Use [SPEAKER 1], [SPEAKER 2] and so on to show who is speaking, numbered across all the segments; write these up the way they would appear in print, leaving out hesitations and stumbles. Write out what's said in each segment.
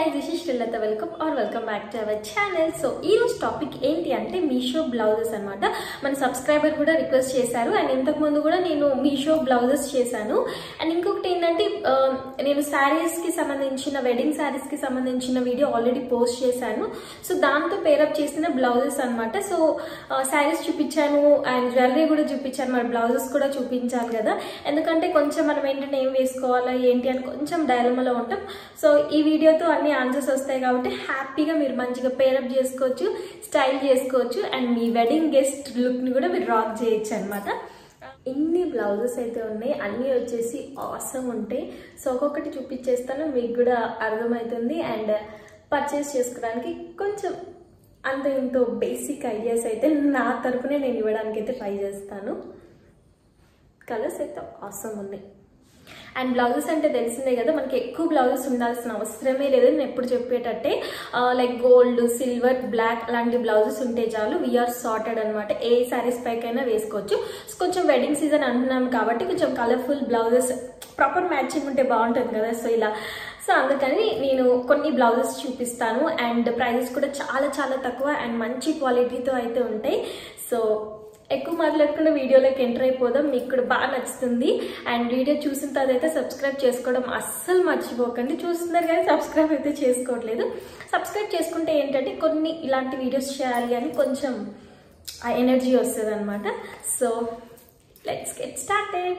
[SPEAKER 1] guys, this is Srilata. Welcome back to our channel. So, this topic ఏంటి అంటే Meesho blouses అన్నమాట. మన subscriber కూడా రిక్వెస్ట్ చేశారు అండ్ ఇంతకు ముందు కూడా నేను మీషో బ్లౌజెస్ చేశాను. అండ్ ఇంకొకటి ఏంటంటే నేను సారీస్ కి సంబంధించిన వెడ్డింగ్ సారీస్ కి సంబంధించిన వీడియో ఆల్రెడీ పోస్ట్ చేశాను. సో దాంతో పేరప్ చేసిన బ్లౌజెస్ అన్నమాట. సో సారీస్ చూపించాను అండ్ జ్యువెలరీ కూడా చూపించాను, మరి బ్లౌజెస్ కూడా చూపించాలి కదా. ఎందుకంటే కొంచెం మనం ఏంటంటే ఏం వేసుకోవాలా ఏంటి అని కొంచెం డైలమాలో ఉంటాం. సో ఈ వీడియోతో అన్ని ఆన్సర్స్ వస్తాయి కాబట్టి హ్యాపీగా మీరు మంచిగా పేరప్ చేసుకోవచ్చు, స్టైల్ చేసుకోవచ్చు అండ్ మీ వెడ్డింగ్ గెస్ట్ లుక్ ని కూడా మీరు రాక్ చేయొచ్చు అనమాట. ఇన్ని బ్లౌజెస్ అయితే ఉన్నాయి, అన్నీ వచ్చేసి ఆసమ్ ఉంటాయి. సో ఒక్కొక్కటి చూపించేస్తాను, మీకు కూడా అర్థమవుతుంది అండ్ పర్చేస్ చేసుకోవడానికి కొంచెం అంత ఇంతో బేసిక్ ఐడియాస్ అయితే నా తరపునే నేను ఇవ్వడానికి అయితే ట్రై చేస్తాను. కలర్స్ అయితే ఆసమ్ ఉన్నాయి అండ్ బ్లౌజెస్ అంటే తెలిసిందే కదా, మనకి ఎక్కువ బ్లౌజెస్ ఉండాల్సిన అవసరమే లేదు. నేను ఎప్పుడు చెప్పేటట్టే లైక్ గోల్డ్, సిల్వర్, బ్లాక్ అలాంటి బ్లౌజెస్ ఉంటే చాలు, వీఆర్ సార్టెడ్ అనమాట. ఏ సారీస్ పైకైనా వేసుకోవచ్చు. కొంచెం వెడ్డింగ్ సీజన్ అంటున్నాం కాబట్టి కొంచెం కలర్ఫుల్ బ్లౌజెస్ ప్రాపర్ మ్యాచింగ్ ఉంటే బాగుంటుంది కదా. సో అందుకని నేను కొన్ని బ్లౌజెస్ చూపిస్తాను అండ్ ప్రైజెస్ కూడా చాలా చాలా తక్కువ అండ్ మంచి క్వాలిటీతో అయితే ఉంటాయి. సో ఎక్కువ మాట్లాడకుండా వీడియోలోకి ఎంటర్ అయిపోదాం, మీకు కూడా బాగా నచ్చుతుంది. అండ్ వీడియో చూసిన తర్వాత అయితే సబ్స్క్రైబ్ చేసుకోవడం అస్సలు మర్చిపోకండి. చూస్తున్నారు కానీ సబ్స్క్రైబ్ అయితే చేసుకోవట్లేదు. సబ్స్క్రైబ్ చేసుకుంటే ఏంటంటే కొన్ని ఇలాంటి వీడియోస్ చేయాలి అని కొంచెం ఎనర్జీ వస్తుంది అనమాట. So let's get started.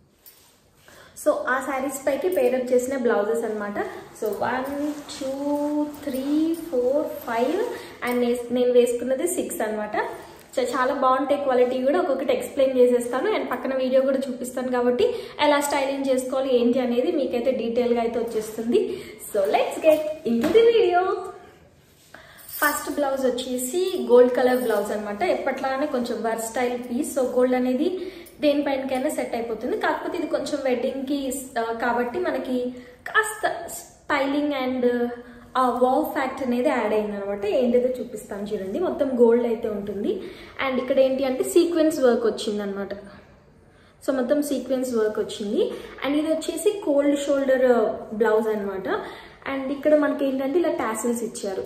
[SPEAKER 1] So ఆ శారీస్ పైకి పేరప్ చేసిన బ్లౌజెస్ అనమాట. సో 1 2 3 4 5 అండ్ నేను వేసుకున్నది 6 అనమాట. సో చాలా బాగుంటాయి క్వాలిటీ కూడా. ఒక్కొక్కటి ఎక్స్ప్లెయిన్ చేసేస్తాను అండ్ పక్కన వీడియో కూడా చూపిస్తాను కాబట్టి ఎలా స్టైలింగ్ చేసుకోవాలి ఏంటి అనేది మీకైతే డీటెయిల్గా అయితే వచ్చేస్తుంది. So let's get into the video. First blouse వచ్చేసి గోల్డ్ కలర్ బ్లౌజ్ అనమాట. ఎప్పట్లానే కొంచెం వర్స్టైల్ పీస్. సో గోల్డ్ అనేది దేనిపైనకైనా సెట్ అయిపోతుంది, కాకపోతే ఇది కొంచెం వెడ్డింగ్కి కాబట్టి మనకి కాస్త స్టైలింగ్ అండ్ ఆ వావ్ ఫ్యాక్ట్ అనేది యాడ్ అయింది అనమాట. ఏంటైతే చూపిస్తాను చూడండి. మొత్తం గోల్డ్ అయితే ఉంటుంది అండ్ ఇక్కడ ఏంటి అంటే సీక్వెన్స్ వర్క్ వచ్చింది అనమాట. సో మొత్తం సీక్వెన్స్ వర్క్ వచ్చింది అండ్ ఇది వచ్చేసి కోల్డ్ షోల్డర్ బ్లౌజ్ అనమాట. అండ్ ఇక్కడ మనకి ఏంటంటే ఇలా టాసిల్స్ ఇచ్చారు.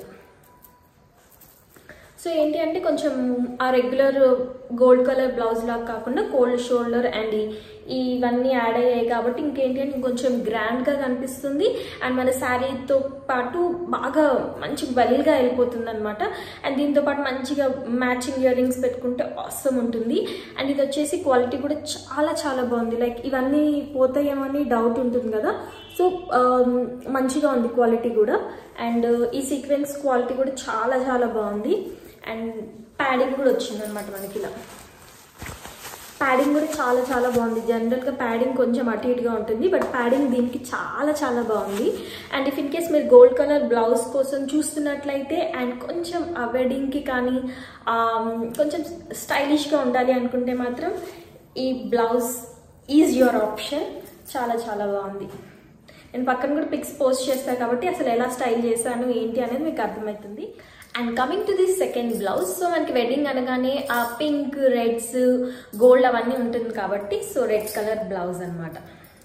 [SPEAKER 1] సో ఏంటి అంటే కొంచెం ఆ రెగ్యులర్ గోల్డ్ కలర్ బ్లౌజ్ లాగా కాకుండా కోల్డ్ షోల్డర్ అండ్ ఇవన్నీ యాడ్ అయ్యాయి కాబట్టి ఇంకేంటి అంటే కొంచెం గ్రాండ్గా కనిపిస్తుంది అండ్ మన శారీతో పాటు బాగా మంచి వెల్గా వెళ్ళిపోతుంది అనమాట. అండ్ దీంతో పాటు మంచిగా మ్యాచింగ్ ఇయర్ రింగ్స్ పెట్టుకుంటే ఆసమ్ ఉంటుంది. అండ్ ఇది వచ్చేసి క్వాలిటీ కూడా చాలా చాలా బాగుంది. లైక్ ఇవన్నీ పోతాయేమో అని డౌట్ ఉంటుంది కదా. సో మంచిగా ఉంది క్వాలిటీ కూడా. అండ్ ఈ సీక్వెన్స్ క్వాలిటీ కూడా చాలా చాలా బాగుంది. అండ్ ప్యాడింగ్ కూడా వచ్చింది అనమాట మనకి. ఇలా ప్యాడింగ్ కూడా చాలా చాలా బాగుంది. జనరల్గా ప్యాడింగ్ కొంచెం అటు ఇటుగా ఉంటుంది, బట్ ప్యాడింగ్ దీనికి చాలా చాలా బాగుంది. అండ్ ఇఫ్ ఇన్ కేస్ మీరు గోల్డ్ కలర్ బ్లౌజ్ కోసం చూస్తున్నట్లయితే అండ్ కొంచెం ఆ వెడ్డింగ్కి కానీ కొంచెం స్టైలిష్గా ఉండాలి అనుకుంటే మాత్రం ఈ బ్లౌజ్ ఈజ్ యువర్ ఆప్షన్. చాలా చాలా బాగుంది. నేను పక్కన కూడా పిక్స్ పోస్ట్ చేస్తాను కాబట్టి అసలు ఎలా స్టైల్ చేశాను ఏంటి అనేది మీకు అర్థమవుతుంది. And coming to this second blouse. So మనకి వెడ్డింగ్ అనగానే ఆ పింక్, రెడ్స్, గోల్డ్ అవన్నీ ఉంటుంది కాబట్టి సో రెడ్ కలర్ బ్లౌజ్ అనమాట.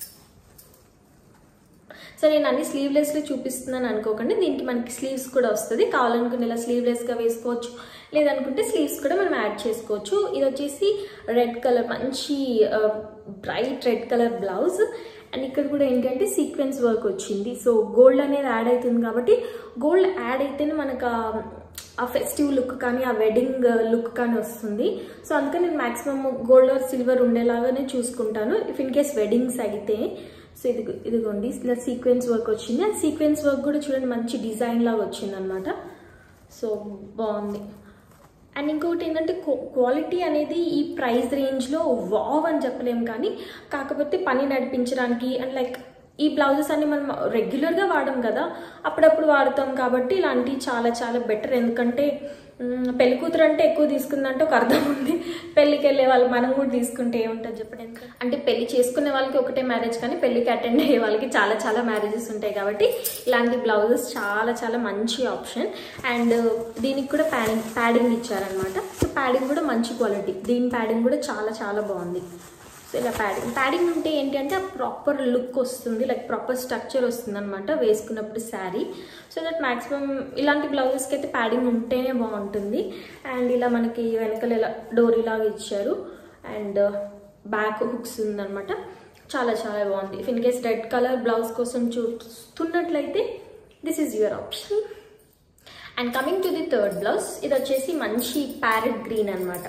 [SPEAKER 1] సో నేను అన్ని స్లీవ్లెస్లో చూపిస్తున్నాను అనుకోకండి, దీనికి మనకి స్లీవ్స్ కూడా వస్తుంది. కావాలనుకుని ఇలా స్లీవ్లెస్గా వేసుకోవచ్చు, లేదనుకుంటే స్లీవ్స్ కూడా మనం యాడ్ చేసుకోవచ్చు. ఇది వచ్చేసి రెడ్ కలర్, మంచి bright red colour blouse. And ఇక్కడ కూడా ఏంటంటే సీక్వెన్స్ వర్క్ వచ్చింది. సో గోల్డ్ అనేది యాడ్ అవుతుంది కాబట్టి గోల్డ్ యాడ్ అయితేనే మనకు ఆ ఫెస్టివ్ లుక్ కానీ ఆ వెడ్డింగ్ లుక్ కానీ వస్తుంది. సో అందుకని నేను మ్యాక్సిమం గోల్డ్ ఆర్ సిల్వర్ ఉండేలాగానే చూసుకుంటాను ఇఫ్ ఇన్ కేస్ వెడ్డింగ్స్ అయితే. సో ఇదిగోండి ఇలా సీక్వెన్స్ వర్క్ వచ్చింది. ఆ సీక్వెన్స్ వర్క్ కూడా చూడండి మంచి డిజైన్ లాగా వచ్చింది అనమాట. సో బాగుంది. అండ్ ఇంకొకటి ఏంటంటే క్వాలిటీ అనేది ఈ ప్రైస్ రేంజ్లో వావ్ అని చెప్పలేము, కానీ కాకపోతే పని నడిపించడానికి అండ్ లైక్ ఈ బ్లౌజెస్ అన్ని మనం రెగ్యులర్గా వాడడం కదా, అప్పుడప్పుడు వాడతాం కాబట్టి ఇలాంటివి చాలా చాలా బెటర్. ఎందుకంటే పెళ్లి కూతురు అంటే ఎక్కువ తీసుకుందంటే ఒక అర్థం ఉంది, పెళ్ళికి వెళ్ళే వాళ్ళు మనం కూడా తీసుకుంటే ఏముంటుంది చెప్పండి. అంటే పెళ్లి చేసుకునే వాళ్ళకి ఒకటే మ్యారేజ్, కానీ పెళ్లికి అటెండ్ అయ్యే వాళ్ళకి చాలా చాలా మ్యారేజెస్ ఉంటాయి కాబట్టి ఇలాంటి బ్లౌజెస్ చాలా చాలా మంచి ఆప్షన్. అండ్ దీనికి కూడా ప్యాడింగ్ ఇచ్చారనమాట. సో ప్యాడింగ్ కూడా మంచి క్వాలిటీ, దీని ప్యాడింగ్ కూడా చాలా చాలా బాగుంది. సో ఇలా ప్యాడింగ్ ఉంటే ఏంటి అంటే ఆ ప్రాపర్ లుక్ వస్తుంది, లైక్ ప్రాపర్ స్ట్రక్చర్ వస్తుంది అనమాట వేసుకున్నప్పుడు శారీ. సో దట్ మ్యాక్సిమం ఇలాంటి బ్లౌజెస్కి అయితే ప్యాడింగ్ ఉంటేనే బాగుంటుంది. అండ్ ఇలా మనకి వెనకాల ఇలా డోరీ లాగా ఇచ్చారు అండ్ బ్యాక్ హుక్స్ ఉందన్నమాట. చాలా చాలా బాగుంది. If in case red colour blouse కోసం చూస్తున్నట్లయితే this is your option. And coming to the third blouse, ఇది వచ్చేసి మంచి ప్యారెట్ గ్రీన్ అనమాట.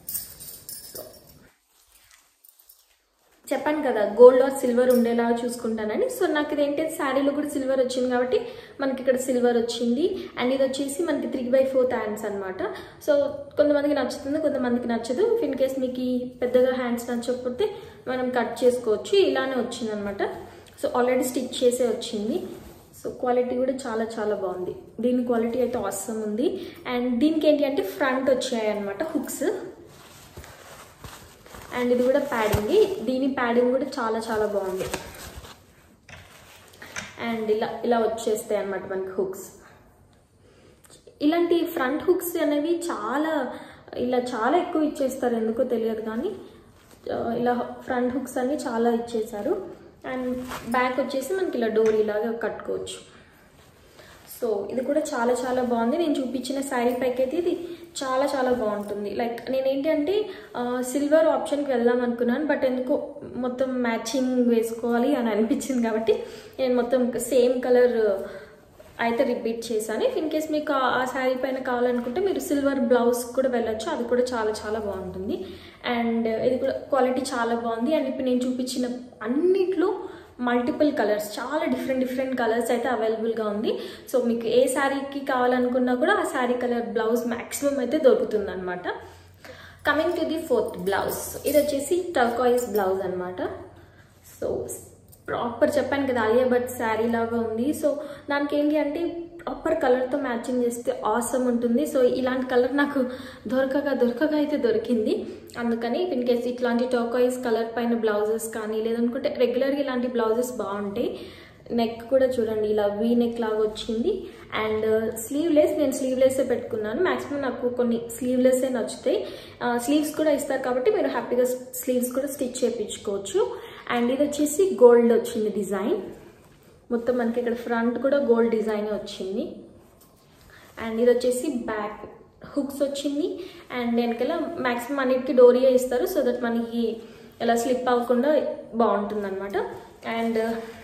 [SPEAKER 1] చెప్పాను కదా గోల్డ్ ఆర్ సిల్వర్ ఉండేలా చూసుకుంటానని. సో నాకు ఇది ఏంటంటే శారీలో కూడా సిల్వర్ వచ్చింది కాబట్టి మనకి ఇక్కడ సిల్వర్ వచ్చింది. అండ్ ఇది వచ్చేసి మనకి 3/4 హ్యాండ్స్ అనమాట. సో కొంతమందికి నచ్చుతుంది, కొంతమందికి నచ్చదు. ఇన్ కేస్ మీకు పెద్దగా హ్యాండ్స్ నచ్చకపోతే మనం కట్ చేసుకోవచ్చు. ఇలానే వచ్చింది అనమాట. సో ఆల్రెడీ స్టిచ్ చేసే వచ్చింది. సో క్వాలిటీ కూడా చాలా చాలా బాగుంది. దీని క్వాలిటీ అయితే అవసరం ఉంది. అండ్ దీనికి ఏంటి అంటే ఫ్రంట్ వచ్చాయి అనమాట హుక్స్. అండ్ ఇది కూడా ప్యాడింగ్, దీని ప్యాడింగ్ కూడా చాలా చాలా బాగుంది. అండ్ ఇలా వచ్చేస్తాయి అన్నమాట మనకి హుక్స్. ఇలాంటి ఫ్రంట్ హుక్స్ అనేవి చాలా ఎక్కువ ఇచ్చేస్తారు, ఎందుకో తెలియదు కానీ ఇలా ఫ్రంట్ హుక్స్ అన్ని చాలా ఇచ్చేసారు. అండ్ బ్యాక్ వచ్చేసి మనకి ఇలా డోరీ లాగా కట్టుకోవచ్చు. సో ఇది కూడా చాలా చాలా బాగుంది. నేను చూపించిన శారీ పైకి అయితే ఇది చాలా చాలా బాగుంటుంది. లైక్ నేనేంటి అంటే సిల్వర్ ఆప్షన్కి వెళ్దాం అనుకున్నాను, బట్ ఎందుకో మొత్తం మ్యాచింగ్ వేసుకోవాలి అని అనిపించింది కాబట్టి నేను మొత్తం సేమ్ కలర్ అయితే రిపీట్ చేశాను. ఇన్ కేస్ మీకు ఆ శారీ పైన కావాలనుకుంటే మీరు సిల్వర్ బ్లౌజ్ కూడా వెళ్ళొచ్చు, అది కూడా చాలా చాలా బాగుంటుంది. అండ్ ఇది కూడా క్వాలిటీ చాలా బాగుంది. అండ్ ఇప్పుడు నేను చూపించిన అన్నిట్లో మల్టిపుల్ కలర్స్, చాలా డిఫరెంట్ కలర్స్ అయితే అవైలబుల్గా ఉంది. సో మీకు ఏ శారీకి కావాలనుకున్నా కూడా ఆ శారీ కలర్ బ్లౌజ్ మ్యాక్సిమం అయితే దొరుకుతుంది అనమాట. Coming to the fourth blouse, ఇది వచ్చేసి టర్కాయిస్ బ్లౌజ్ అనమాట. సో ప్రాపర్ చెప్పాను కదా ఆలియా భట్ శారీ లాగా ఉంది. సో దానికి ఏంటి అంటే ప్రాపర్ కలర్తో మ్యాచింగ్ చేస్తే ఆసమ్ ఉంటుంది. సో ఇలాంటి కలర్ నాకు దొరకగా అయితే దొరికింది. అందుకని ఇన్ కేస్ ఇట్లాంటి టర్కాయిస్ కలర్ పైన బ్లౌజెస్ కానీ లేదనుకుంటే రెగ్యులర్గా ఇలాంటి బ్లౌజెస్ బాగుంటాయి. నెక్ కూడా చూడండి ఇలా వీ నెక్ లాగా వచ్చింది. అండ్ స్లీవ్లెస్, నేను స్లీవ్లెస్ పెట్టుకున్నాను. మ్యాక్సిమం నాకు కొన్ని స్లీవ్లెస్సే నచ్చుతాయి. స్లీవ్స్ కూడా ఇస్తారు కాబట్టి మీరు హ్యాపీగా స్లీవ్స్ కూడా స్టిచ్ చేయించుకోవచ్చు. అండ్ ఇది వచ్చేసి గోల్డ్ వచ్చింది డిజైన్ మొత్తం, మనకి ఇక్కడ ఫ్రంట్ కూడా గోల్డ్ డిజైన్ వచ్చింది. అండ్ ఇది వచ్చేసి బ్యాక్ హుక్స్ వచ్చింది. అండ్ వెనకాల మ్యాక్సిమం అన్నిటికీ డోరియా ఇస్తారు, సో దట్ మనకి ఇలా స్లిప్ అవ్వకుండా బాగుంటుంది అనమాట. అండ్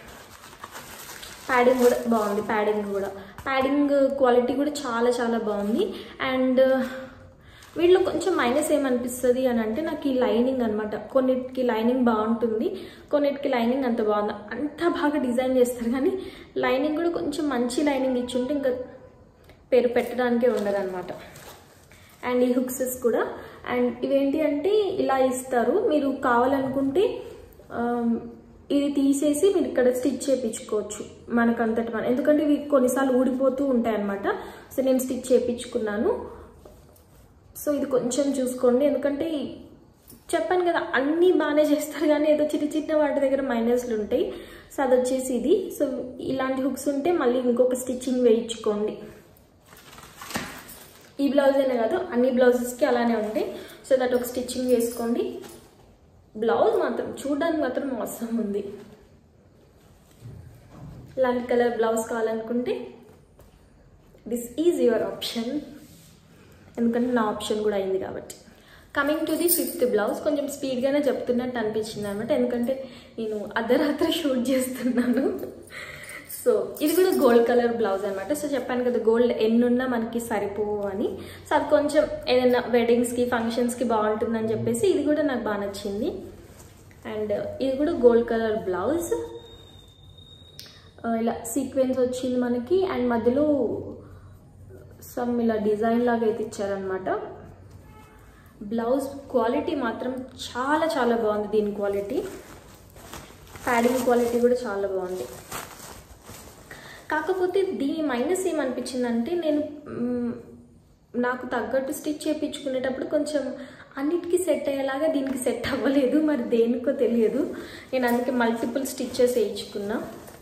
[SPEAKER 1] ప్యాడింగ్ కూడా బాగుంది. ప్యాడింగ్ క్వాలిటీ కూడా చాలా చాలా బాగుంది. అండ్ వీటిలో కొంచెం మైనస్ ఏమనిపిస్తుంది అని అంటే నాకు ఈ లైనింగ్ అనమాట. కొన్నిటికి లైనింగ్ బాగుంటుంది, కొన్నిటికి లైనింగ్ అంత బాగుంది. అంత బాగా డిజైన్ చేస్తారు కానీ లైనింగ్ కూడా కొంచెం మంచి లైనింగ్ ఇచ్చుంటే ఇంకా పేరు పెట్టడానికే ఉండదు అనమాట. అండ్ ఈ హుక్సెస్ కూడా, అండ్ ఇవేంటి అంటే ఇలా ఇస్తారు. మీరు కావాలనుకుంటే ఇది తీసేసి మీరు ఇక్కడ స్టిచ్ చేయించుకోవచ్చు మనకంతటి మన, ఎందుకంటే ఇవి కొన్నిసార్లు ఊడిపోతూ ఉంటాయి అనమాట. సో నేను స్టిచ్ చేయించుకున్నాను. సో ఇది కొంచెం చూసుకోండి, ఎందుకంటే చెప్పాను కదా అన్నీ బాగానే చేస్తారు కానీ ఏదో చిన్న వాటి దగ్గర మైనస్లు ఉంటాయి. సో అది వచ్చేసి ఇది. సో ఇలాంటి హుక్స్ ఉంటే మళ్ళీ ఇంకొక స్టిచ్చింగ్ వేయించుకోండి. ఈ బ్లౌజ్ అనే కాదు అన్ని బ్లౌజెస్కి అలానే ఉంటాయి. సో దట్ ఒక స్టిచ్చింగ్ వేసుకోండి. బ్లౌజ్ మాత్రం చూడడానికి మాత్రం అవసరం ఉంది. ఇలాంటి కలర్ బ్లౌజ్ కావాలనుకుంటే దిస్ ఈజ్ యువర్ ఆప్షన్, ఎందుకంటే నా ఆప్షన్ కూడా అయింది కాబట్టి. Coming to the fifth blouse, కొంచెం స్పీడ్గానే చెప్తున్నట్టు అనిపించింది అనమాట, ఎందుకంటే నేను అర్ధరాత్రి షూట్ చేస్తున్నాను. సో ఇది కూడా గోల్డ్ కలర్ బ్లౌజ్ అనమాట. సో చెప్పాను కదా గోల్డ్ ఎన్నున్నా మనకి సరిపోవు అని. సో అది కొంచెం ఏదైనా వెడ్డింగ్స్కి ఫంక్షన్స్కి బాగుంటుందని చెప్పేసి ఇది కూడా నాకు బాగా నచ్చింది. అండ్ ఇది కూడా గోల్డ్ కలర్ బ్లౌజ్, ఇలా సీక్వెన్స్ వచ్చింది మనకి. అండ్ మధ్యలో సమ్ ఇలా డిజైన్ లాగా అయితే ఇచ్చారనమాట. బ్లౌజ్ క్వాలిటీ మాత్రం చాలా చాలా బాగుంది. దీని క్వాలిటీ, ప్యాడింగ్ క్వాలిటీ కూడా చాలా బాగుంది. కాకపోతే దీని మైనస్ ఏమనిపించిందంటే నేను నాకు తగ్గట్టు స్టిచ్ చేయించుకునేటప్పుడు కొంచెం అన్నిటికీ సెట్ అయ్యేలాగా దీనికి సెట్ అవ్వలేదు, మరి దేనికో తెలియదు. నేను అందుకే మల్టిపుల్ స్టిచ్చెస్ వేయించుకున్నా.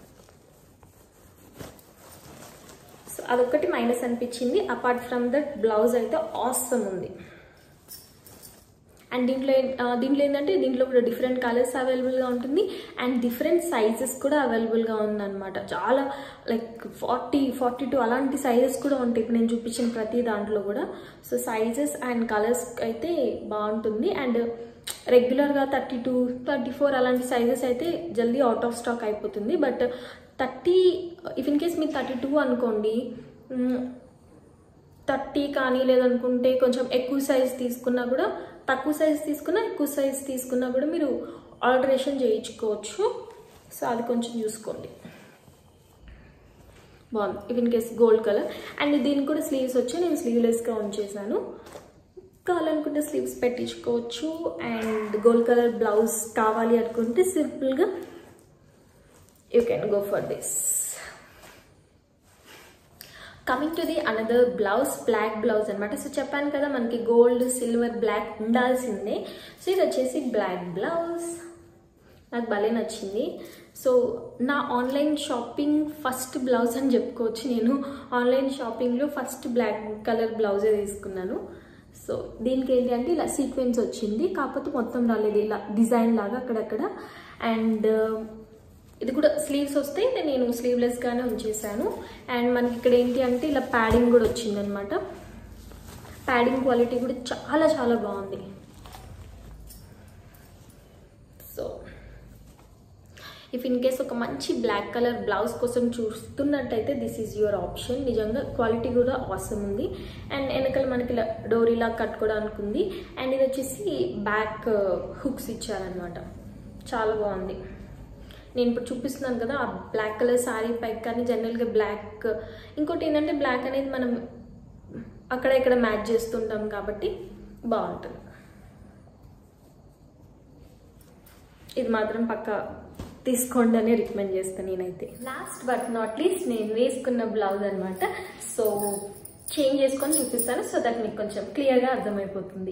[SPEAKER 1] సో అదొక్కటి మైనస్ అనిపించింది. అపార్ట్ ఫ్రమ్ దట్ బ్లౌజ్ అయితే ఆసమ్ ఉంది. అండ్ దీంట్లో ఏంటంటే దీంట్లో కూడా డిఫరెంట్ కలర్స్ అవైలబుల్గా ఉంటుంది అండ్ డిఫరెంట్ సైజెస్ కూడా అవైలబుల్గా ఉందన్నమాట. చాలా లైక్ 40-42 అలాంటి సైజెస్ కూడా ఉంటాయి ఇప్పుడు నేను చూపించిన ప్రతి దాంట్లో కూడా. సో సైజెస్ అండ్ కలర్స్ అయితే బాగుంటుంది. అండ్ రెగ్యులర్గా 32-34 అలాంటి సైజెస్ అయితే జల్దీ అవుట్ ఆఫ్ స్టాక్ అయిపోతుంది. బట్ 30 ఇఫ్ ఇన్ కేస్ మీరు 32 అనుకోండి, 30 కానీ లేదనుకుంటే కొంచెం ఎక్కువ సైజ్ తీసుకున్నా కూడా, తక్కువ సైజ్ తీసుకున్నా ఎక్కువ సైజ్ తీసుకున్నా కూడా మీరు ఆల్టరేషన్ చేయించుకోవచ్చు. సో అది కొంచెం చూసుకోండి. బాగుంది if in case gold colour. And దీనికి కూడా స్లీవ్స్ వచ్చి నేను స్లీవ్లెస్గా ఉంచేసాను. కావాలనుకుంటే స్లీవ్స్ పెట్టించుకోవచ్చు. అండ్ గోల్డ్ కలర్ బ్లౌజ్ కావాలి అనుకుంటే సింపుల్గా you can go for this. Coming to the another blouse, black blouse అనమాట. సో చెప్పాను కదా మనకి గోల్డ్, సిల్వర్, బ్లాక్ ఉండాల్సిందే. సో ఇది వచ్చేసి బ్లాక్ బ్లౌజ్. నాకు భలే నచ్చింది. సో నా ఆన్లైన్ షాపింగ్ ఫస్ట్ బ్లౌజ్ అని చెప్పుకోవచ్చు. నేను ఆన్లైన్ షాపింగ్లో ఫస్ట్ బ్లాక్ కలర్ బ్లౌజే తీసుకున్నాను. సో దీనికి ఏంటి అంటే ఇలా సీక్వెన్స్ వచ్చింది, కాకపోతే మొత్తం రాలేదు, ఇలా డిజైన్ లాగా అక్కడక్కడ. అండ్ ఇది కూడా స్లీవ్స్ వస్తాయి, నేను స్లీవ్లెస్గానే ఉంచేసాను. అండ్ మనకి ఇక్కడ ఏంటి అంటే ఇలా ప్యాడింగ్ కూడా వచ్చిందనమాట. ప్యాడింగ్ క్వాలిటీ కూడా చాలా చాలా బాగుంది. సో ఇఫ్ ఇన్ కేస్ ఒక మంచి బ్లాక్ కలర్ బ్లౌజ్ కోసం చూస్తున్నట్టయితే దిస్ ఈజ్ యువర్ ఆప్షన్. నిజంగా క్వాలిటీ కూడా ఆసమ్ ఉంది. అండ్ వెనకాల మనకి ఇలా డోరీలా కట్టుకోవడానికి ఉంది. అండ్ ఇది వచ్చేసి బ్యాక్ హుక్స్ ఇచ్చారనమాట. చాలా బాగుంది. నేను ఇప్పుడు చూపిస్తున్నాను కదా ఆ బ్లాక్ కలర్ శారీ పైకి, కానీ జనరల్గా బ్లాక్, ఇంకోటి ఏంటంటే బ్లాక్ అనేది మనం అక్కడ ఇక్కడ మ్యాచ్ చేస్తుంటాం కాబట్టి బాగుంటుంది. ఇది మాత్రం పక్కా తీసుకోండి అని రికమెండ్ చేస్తాను నేనైతే. లాస్ట్ బట్ నాట్ లీస్ట్ నేను వేసుకున్న బ్లౌజ్ అనమాట. సో చేంజ్ చేసుకొని చూపిస్తాను సో దట్ మీకు కొంచెం క్లియర్గా అర్థమైపోతుంది.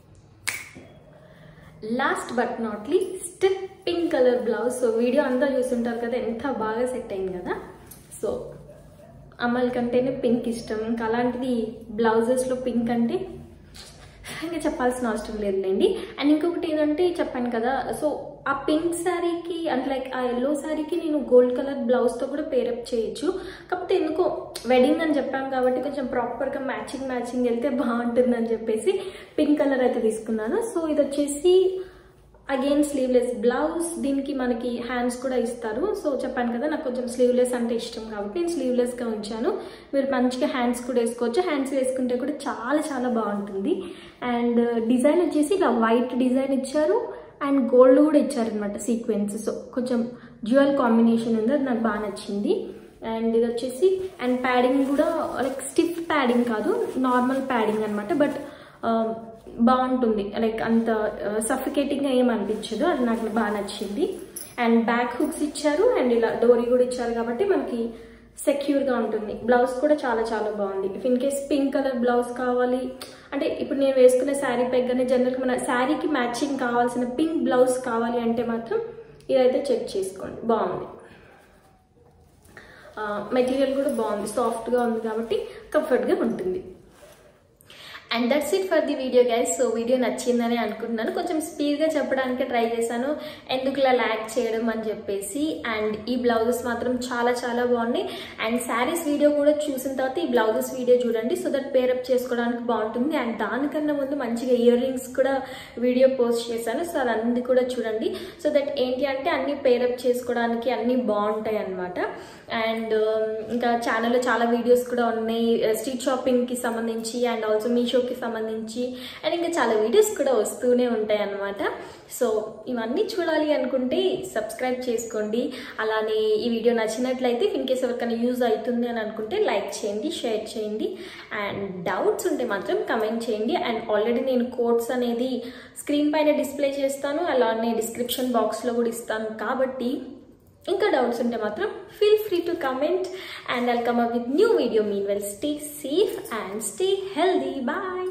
[SPEAKER 1] Last but not least pink colour blouse. So video అంతా చూస్తుంటారు కదా ఎంత బాగా సెట్ అయింది కదా. సో అమ్మాయిల కంటేనే పింక్ ఇష్టం, ఇంకా అలాంటిది బ్లౌజెస్లో పింక్ అంటే ఇంకా చెప్పాల్సిన అవసరం లేదులేండి. అండ్ ఇంకొకటి ఏంటంటే చెప్పాను కదా, సో ఆ పింక్ శారీకి అంటే లైక్ ఆ ఎల్లో శారీకి నేను గోల్డ్ కలర్ బ్లౌజ్తో కూడా పేరప్ చేయొచ్చు. కాకపోతే ఎందుకో వెడ్డింగ్ అని చెప్పాను కాబట్టి కొంచెం ప్రాపర్గా మ్యాచింగ్ వెళ్తే బాగుంటుందని చెప్పేసి పింక్ కలర్ అయితే తీసుకున్నాను. సో ఇది వచ్చేసి అగైన్ స్లీవ్లెస్ బ్లౌజ్. దీనికి మనకి హ్యాండ్స్ కూడా ఇస్తారు. సో చెప్పాను కదా నాకు కొంచెం స్లీవ్లెస్ అంటే ఇష్టం కాబట్టి నేను స్లీవ్లెస్గా ఉంచాను. మీరు మంచిగా హ్యాండ్స్ కూడా వేసుకోవచ్చు. హ్యాండ్స్ వేసుకుంటే కూడా చాలా చాలా బాగుంటుంది. అండ్ డిజైన్ వచ్చేసి ఇలా వైట్ డిజైన్ ఇచ్చారు అండ్ గోల్డ్ కూడా ఇచ్చారనమాట సీక్వెన్స్. సో కొంచెం డ్యూయల్ కాంబినేషన్ ఉంది, అది నాకు బాగా నచ్చింది. అండ్ ఇది వచ్చేసి అండ్ ప్యాడింగ్ కూడా లైక్ స్టిఫ్ ప్యాడింగ్ కాదు, నార్మల్ ప్యాడింగ్ అనమాట. బట్ బాగుంటుంది, లైక్ అంత సఫికేటింగ్గా ఏం అనిపించదు, అది నాకు బాగా నచ్చింది. అండ్ బ్యాక్ హుక్స్ ఇచ్చారు అండ్ ఇలా డోరీ కూడా ఇచ్చారు కాబట్టి మనకి సెక్యూర్గా ఉంటుంది. బ్లౌజ్ కూడా చాలా చాలా బాగుంది. If in case pink colour blouse కావాలి అంటే ఇప్పుడు నేను వేసుకునే శారీ పైగానే జనరల్గా మన శారీకి మ్యాచింగ్ కావాల్సిన పింక్ బ్లౌజ్ కావాలి అంటే మాత్రం ఇదైతే చెక్ చేసుకోండి, బాగుంది. మెటీరియల్ కూడా బాగుంది, సాఫ్ట్గా ఉంది కాబట్టి కంఫర్ట్గా ఉంటుంది. And that's it for the video guys. So video నచ్చిందని అనుకుంటున్నాను. కొంచెం స్పీడ్గా చెప్పడానికి ట్రై చేశాను, ఎందుకు ఇలా ల్యాగ్ చేయడం అని చెప్పేసి. అండ్ ఈ బ్లౌజెస్ మాత్రం చాలా చాలా బాగున్నాయి. అండ్ శారీస్ వీడియో కూడా చూసిన తర్వాత ఈ బ్లౌజెస్ వీడియో చూడండి, సో దట్ పేరప్ చేసుకోవడానికి బాగుంటుంది. అండ్ దానికన్నా ముందు మంచిగా ఇయర్ రింగ్స్ కూడా వీడియో పోస్ట్ చేశాను, సో అది కూడా చూడండి. సో దట్ ఏంటి అంటే అన్ని పేరప్ చేసుకోవడానికి అన్నీ బాగుంటాయి అన్నమాట. అండ్ ఇంకా ఛానల్లో చాలా వీడియోస్ కూడా ఉన్నాయి స్ట్రీట్ షాపింగ్కి సంబంధించి అండ్ ఆల్సో మీషోకి సంబంధించి, అండ్ ఇంకా చాలా వీడియోస్ కూడా వస్తూనే ఉంటాయి అన్నమాట. సో ఇవన్నీ చూడాలి అనుకుంటే సబ్స్క్రైబ్ చేసుకోండి. అలానే ఈ వీడియో నచ్చినట్లయితే ఇన్ కేస్ ఎవరికైనా యూజ్ అవుతుంది అని అనుకుంటే లైక్ చేయండి, షేర్ చేయండి. అండ్ డౌట్స్ ఉంటే మాత్రం కమెంట్ చేయండి. అండ్ ఆల్రెడీ నేను కోడ్స్ అనేది స్క్రీన్ పైన డిస్ప్లే చేస్తాను, అలానే డిస్క్రిప్షన్ బాక్స్లో కూడా ఇస్తాను కాబట్టి ఇంకా డౌట్స్ ఉంటే మాత్రం feel free to comment and I'll come up with new video. Meanwhile, stay safe and stay healthy. Bye.